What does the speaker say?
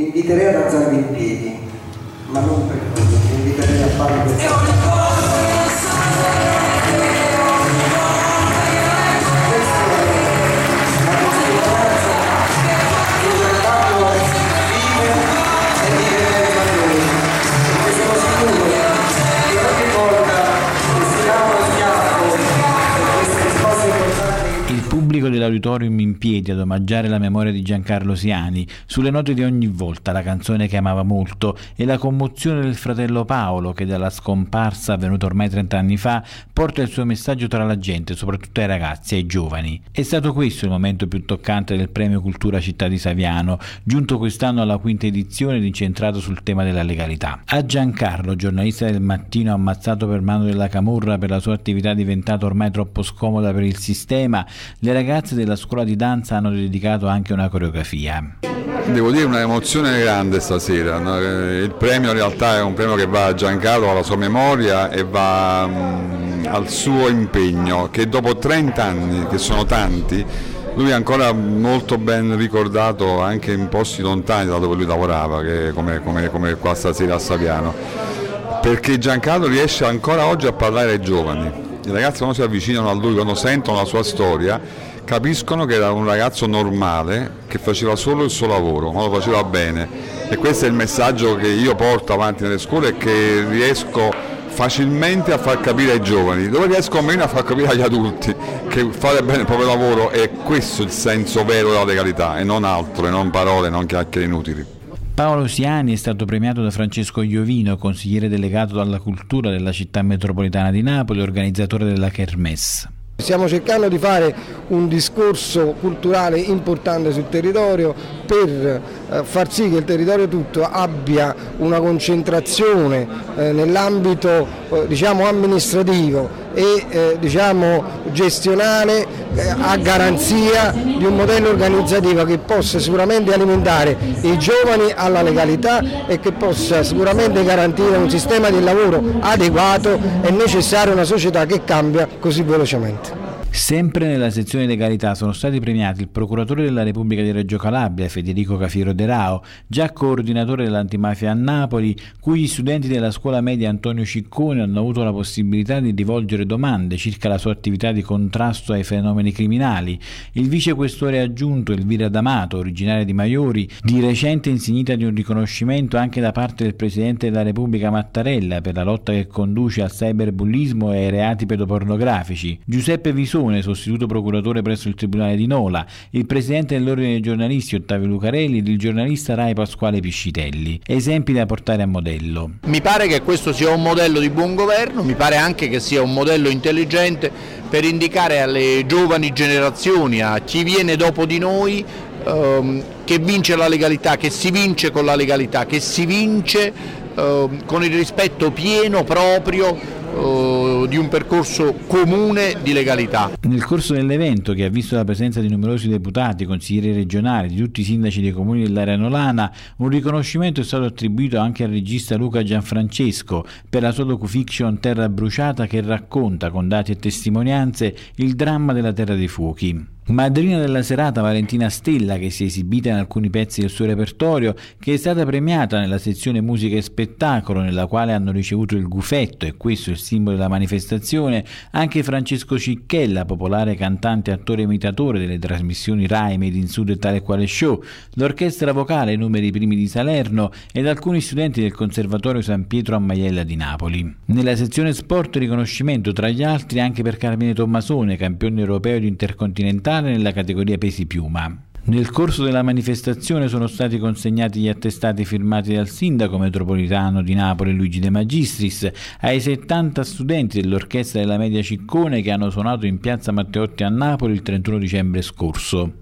Vi inviterei ad alzarvi in piedi, ma non per voi, vi inviterei a farlo per dell'auditorium in piedi ad omaggiare la memoria di Giancarlo Siani, sulle note di Ogni volta, la canzone che amava molto, e la commozione del fratello Paolo che dalla scomparsa avvenuta ormai 30 anni fa porta il suo messaggio tra la gente, soprattutto ai ragazzi, ai giovani. È stato questo il momento più toccante del Premio Cultura Città di Saviano, giunto quest'anno alla 5ª edizione ed incentrato sul tema della legalità. A Giancarlo, giornalista del Mattino ammazzato per mano della camorra per la sua attività diventata ormai troppo scomoda per il sistema, le ragazze della scuola di danza hanno dedicato anche una coreografia. Devo dire una emozione grande stasera, il premio in realtà è un premio che va a Giancarlo, alla sua memoria e va al suo impegno, che dopo 30 anni, che sono tanti, lui è ancora molto ben ricordato anche in posti lontani da dove lui lavorava, che come qua stasera a Saviano, perché Giancarlo riesce ancora oggi a parlare ai giovani. I ragazzi quando si avvicinano a lui, quando sentono la sua storia, capiscono che era un ragazzo normale che faceva solo il suo lavoro, ma lo faceva bene, e questo è il messaggio che io porto avanti nelle scuole e che riesco facilmente a far capire ai giovani, dove riesco meno a far capire agli adulti che fare bene il proprio lavoro è questo il senso vero della legalità e non altro, e non parole, non chiacchiere inutili. Paolo Siani è stato premiato da Francesco Iovino, consigliere delegato alla cultura della città metropolitana di Napoli, organizzatore della Kermesse. Stiamo cercando di fare un discorso culturale importante sul territorio per far sì che il territorio tutto abbia una concentrazione nell'ambito amministrativo e gestionale a garanzia di un modello organizzativo che possa sicuramente alimentare i giovani alla legalità e che possa sicuramente garantire un sistema di lavoro adeguato e necessario a una società che cambia così velocemente. Sempre nella sezione legalità sono stati premiati il procuratore della Repubblica di Reggio Calabria, Federico Cafiero De Rao, già coordinatore dell'antimafia a Napoli, cui gli studenti della scuola media Antonio Ciccone hanno avuto la possibilità di rivolgere domande circa la sua attività di contrasto ai fenomeni criminali. Il vicequestore aggiunto Elvira D'Amato, originaria di Maiori, di recente insignita di un riconoscimento anche da parte del Presidente della Repubblica Mattarella per la lotta che conduce al cyberbullismo e ai reati pedopornografici. Giuseppe Visoni, sostituto procuratore presso il Tribunale di Nola, il presidente dell'Ordine dei giornalisti Ottavio Lucarelli ed il giornalista Rai Pasquale Piscitelli. Esempi da portare a modello. Mi pare che questo sia un modello di buon governo, mi pare anche che sia un modello intelligente per indicare alle giovani generazioni, a chi viene dopo di noi, che vince la legalità, che si vince con la legalità, che si vince con il rispetto pieno proprio di un percorso comune di legalità. Nel corso dell'evento, che ha visto la presenza di numerosi deputati, consiglieri regionali, di tutti i sindaci dei comuni dell'area nolana, un riconoscimento è stato attribuito anche al regista Luca Gianfrancesco per la sua docufiction Terra bruciata, che racconta con dati e testimonianze il dramma della Terra dei Fuochi. Madrina della serata Valentina Stella, che si è esibita in alcuni pezzi del suo repertorio, che è stata premiata nella sezione musica e spettacolo, nella quale hanno ricevuto il gufetto, e questo è il simbolo della manifestazione, anche Francesco Cicchella, popolare cantante, attore e imitatore delle trasmissioni Rai Made in Sud e Tale Quale Show, l'orchestra vocale Numeri Primi di Salerno ed alcuni studenti del Conservatorio San Pietro a Maiella di Napoli. Nella sezione sport riconoscimento tra gli altri anche per Carmine Tommasone, campione europeo di intercontinentale nella categoria pesi piuma. Nel corso della manifestazione sono stati consegnati gli attestati firmati dal sindaco metropolitano di Napoli Luigi De Magistris ai 70 studenti dell'orchestra della Media Ciccone che hanno suonato in piazza Matteotti a Napoli il 31 dicembre scorso.